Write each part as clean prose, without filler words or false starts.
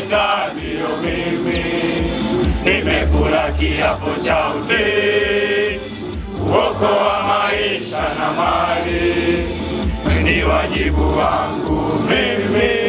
Firefighter ndio mimi, nimekula kiapo cha utii, kuokoa maisha na mali, ni wajibu wangu mimi.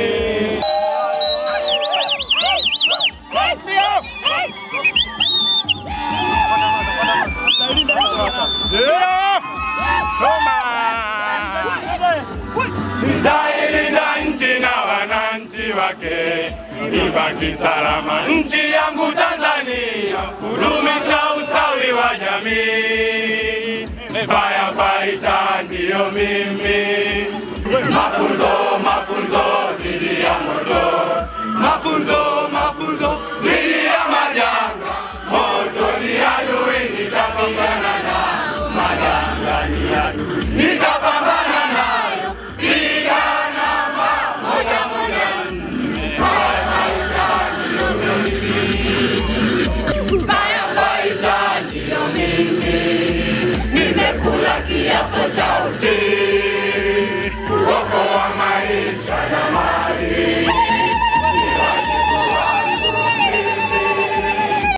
Nitailinda nchi na wananchi wake, ibaki salama nchi yangu Tanzania, kudumisha ustawi wa jamii. Firefighter ndio mimi, mafunzo dhidi ya moto, mafunzo dhidi ya majanga. Moto ni adui, nitapambana nao, majanga ni adui, nitapambana nayo, pigana moja. Firefighter ndio mimi, nimekula kiapo cha utii, kuokoa